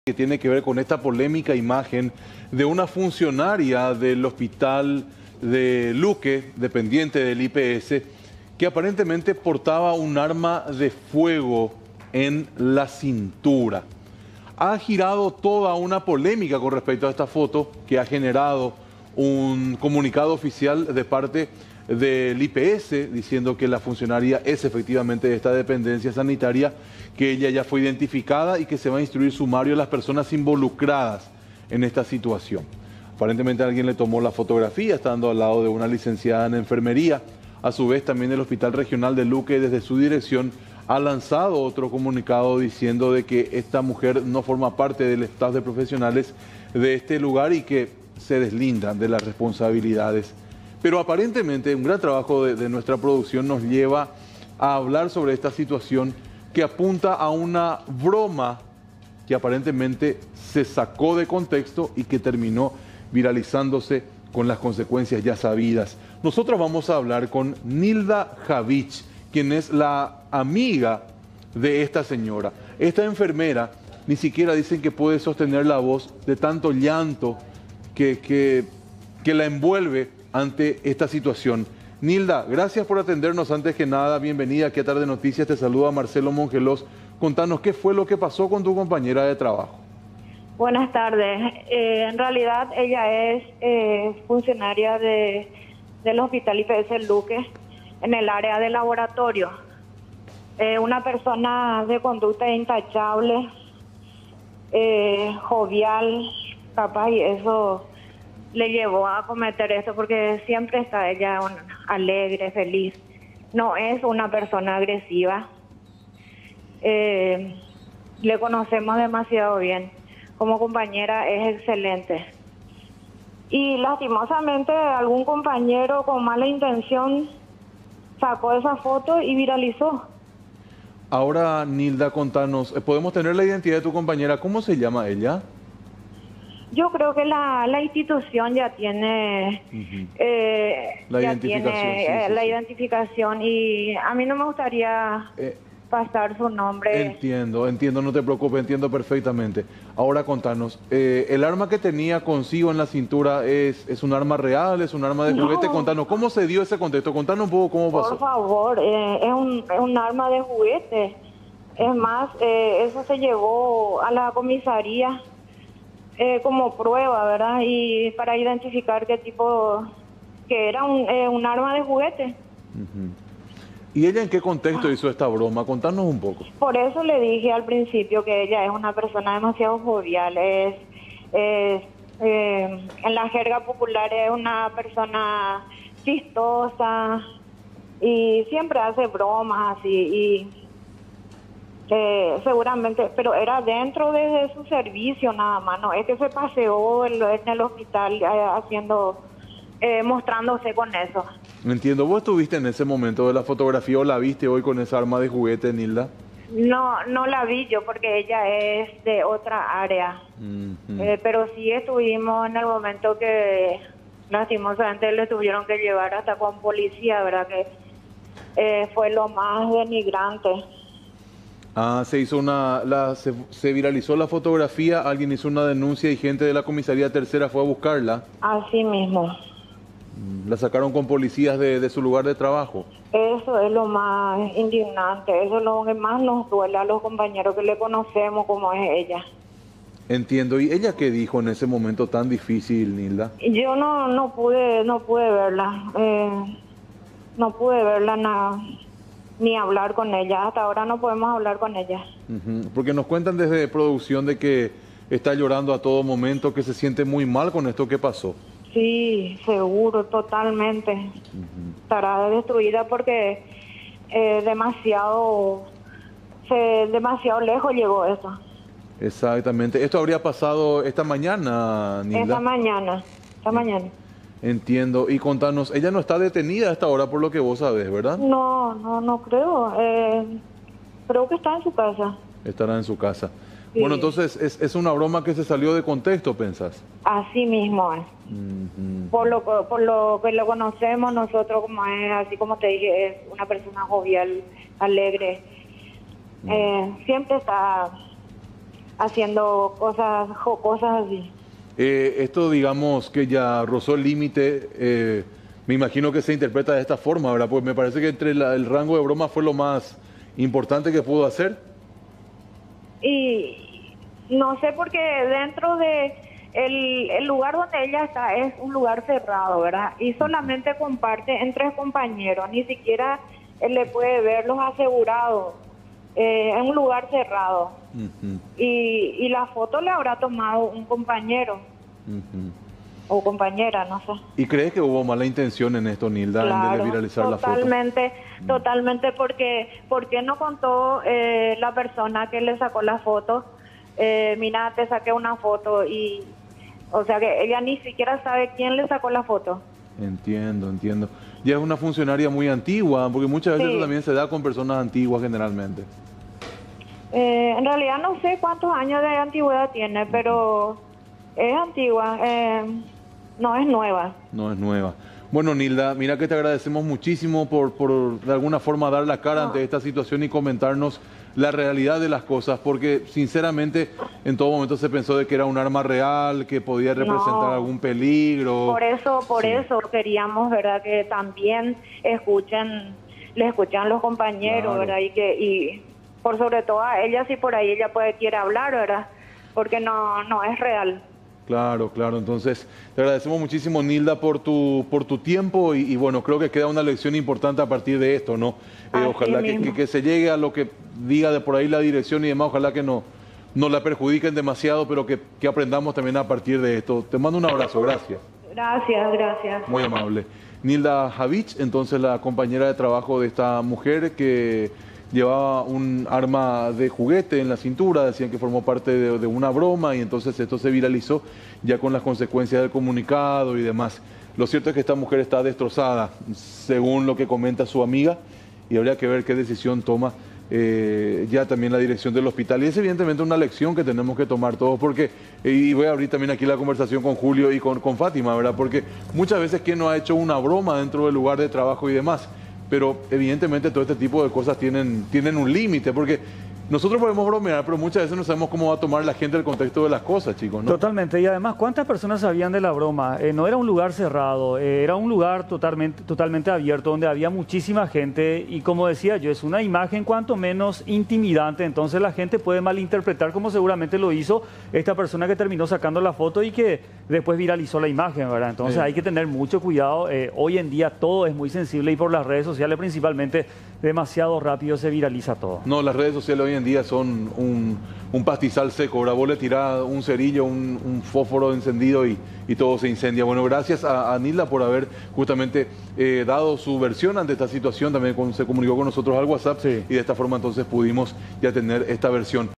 que tiene que ver con esta polémica imagen de una funcionaria del hospital de Luque, dependiente del IPS, que aparentemente portaba un arma de fuego en la cintura. Ha girado toda una polémica con respecto a esta foto que ha generado un comunicado oficial de parte del IPS diciendo que la funcionaria es efectivamente de esta dependencia sanitaria, que ella ya fue identificada y que se va a instruir sumario a las personas involucradas en esta situación. Aparentemente alguien le tomó la fotografía estando al lado de una licenciada en enfermería. A su vez también el Hospital Regional de Luque desde su dirección ha lanzado otro comunicado diciendo de que esta mujer no forma parte del staff de profesionales de este lugar y que se deslindan de las responsabilidades. Pero aparentemente un gran trabajo de nuestra producción nos lleva a hablar sobre esta situación que apunta a una broma que aparentemente se sacó de contexto y que terminó viralizándose con las consecuencias ya sabidas. Nosotros vamos a hablar con Nilda Javich, quien es la amiga de esta señora. Esta enfermera ni siquiera dicen que puede sostener la voz de tanto llanto que la envuelve ante esta situación. Nilda, gracias por atendernos. Antes que nada, bienvenida aquí a Tarde Noticias. Te saluda Marcelo Mongelos. Contanos qué fue lo que pasó con tu compañera de trabajo. Buenas tardes. En realidad ella es funcionaria del Hospital IPS Luque en el área de laboratorio. Una persona de conducta intachable, jovial, capaz, y eso le llevó a cometer esto porque siempre está ella alegre, feliz. No es una persona agresiva. Le conocemos demasiado bien. Como compañera es excelente. Y lastimosamente algún compañero con mala intención sacó esa foto y viralizó. Ahora, Nilda, contanos, ¿podemos tener la identidad de tu compañera? ¿Cómo se llama ella? Yo creo que la institución ya tiene la identificación, la identificación, y a mí no me gustaría pasar su nombre. Entiendo, no te preocupes, entiendo perfectamente. Ahora contanos, ¿el arma que tenía consigo en la cintura es un arma real, es un arma de juguete? Contanos, ¿cómo se dio ese contexto? Contanos un poco cómo pasó. Por favor, es un arma de juguete. Es más, eso se llevó a la comisaría como prueba, ¿verdad? Y para identificar qué tipo, que era un arma de juguete. ¿Y ella en qué contexto hizo esta broma? Contanos un poco. Por eso le dije al principio que ella es una persona demasiado jovial. En la jerga popular es una persona chistosa y siempre hace bromas y seguramente, pero era dentro de su servicio nada más, no es que se paseó en el hospital mostrándose con eso. Entiendo. ¿Vos estuviste en ese momento de la fotografía o la viste hoy con esa arma de juguete, Nilda? No la vi yo porque ella es de otra área, pero sí estuvimos en el momento que lastimosamente le tuvieron que llevar hasta con policía, ¿verdad? Que fue lo más denigrante. Se viralizó la fotografía, alguien hizo una denuncia y gente de la comisaría tercera fue a buscarla. Así mismo. ¿La sacaron con policías de su lugar de trabajo? Eso es lo más indignante, eso es lo que más nos duele a los compañeros que le conocemos como es ella. Entiendo. ¿Y ella qué dijo en ese momento tan difícil, Nilda? Yo no pude verla, no pude verla ni hablar con ella. Hasta ahora no podemos hablar con ella. Porque nos cuentan desde producción de que está llorando a todo momento, que se siente muy mal con esto que pasó. Sí, seguro, totalmente. Estará destruida porque demasiado lejos llegó eso. Exactamente. ¿Esto habría pasado esta mañana, Nilda? Esta mañana. Entiendo. Y contanos, ella no está detenida a esta hora por lo que vos sabés, ¿verdad? No creo. Creo que está en su casa. Estará en su casa. Sí. Bueno, entonces es una broma que se salió de contexto, ¿pensás? Así mismo es. Por lo que lo conocemos nosotros, como es, así como te dije, es una persona jovial, alegre. Siempre está haciendo cosas jocosas así. Esto, digamos, que ya rozó el límite, me imagino que se interpreta de esta forma, ¿verdad? Pues me parece que entre el rango de broma fue lo más importante que pudo hacer. Y no sé, porque dentro de el lugar donde ella está es un lugar cerrado, ¿verdad? Y solamente comparte entre compañeros, ni siquiera él le puede ver los asegurados. Es un lugar cerrado. Y la foto le habrá tomado un compañero o compañera, no sé. ¿Y crees que hubo mala intención en esto, Nilda, Claro, en de viralizar la foto? Totalmente, porque ¿por qué no contó la persona que le sacó la foto? Mira, te saqué una foto, y o sea que ella ni siquiera sabe quién le sacó la foto. Entiendo. Ya es una funcionaria muy antigua, porque muchas veces Sí. eso también se da con personas antiguas generalmente. En realidad no sé cuántos años de antigüedad tiene, pero es antigua, no es nueva. No es nueva. Bueno, Nilda, mira que te agradecemos muchísimo por de alguna forma dar la cara ante esta situación y comentarnos la realidad de las cosas, porque sinceramente en todo momento se pensó de que era un arma real, que podía representar No. algún peligro. Por Sí. eso queríamos, ¿verdad?, que también le escuchan los compañeros, Claro. ¿verdad? Y por sobre todo a ella, si por ahí ella quiere hablar, ¿verdad? Porque no es real. Claro. Entonces, te agradecemos muchísimo, Nilda, por tu tiempo y bueno, creo que queda una lección importante a partir de esto, ¿no? Así Ojalá mismo. que se llegue a lo que diga de por ahí la dirección y demás, ojalá que no la perjudiquen demasiado, pero que aprendamos también a partir de esto. Te mando un abrazo, gracias. Gracias. Muy amable. Nilda Javich, entonces la compañera de trabajo de esta mujer que llevaba un arma de juguete en la cintura, decían que formó parte de una broma y entonces esto se viralizó ya con las consecuencias del comunicado y demás. Lo cierto es que esta mujer está destrozada, según lo que comenta su amiga, y habría que ver qué decisión toma ya también la dirección del hospital. Y es evidentemente una lección que tenemos que tomar todos, porque, y voy a abrir también aquí la conversación con Julio y con Fátima, ¿verdad? Porque muchas veces quien no ha hecho una broma dentro del lugar de trabajo y demás, pero evidentemente todo este tipo de cosas tienen un límite, porque nosotros podemos bromear, pero muchas veces no sabemos cómo va a tomar la gente el contexto de las cosas, chicos, ¿no? Totalmente, y además, ¿cuántas personas sabían de la broma? No era un lugar cerrado, era un lugar totalmente abierto, donde había muchísima gente, y como decía yo, es una imagen cuanto menos intimidante, entonces la gente puede malinterpretar, como seguramente lo hizo esta persona que terminó sacando la foto y que después viralizó la imagen, ¿verdad? Entonces hay que tener mucho cuidado, hoy en día todo es muy sensible y por las redes sociales principalmente, demasiado rápido se viraliza todo. No, las redes sociales hoy en día son un pastizal seco. Ahora vos le tirás un cerillo, un fósforo encendido y todo se incendia. Bueno, gracias a Nilda por haber justamente dado su versión ante esta situación. También se comunicó con nosotros al WhatsApp, Sí. y de esta forma entonces pudimos ya tener esta versión.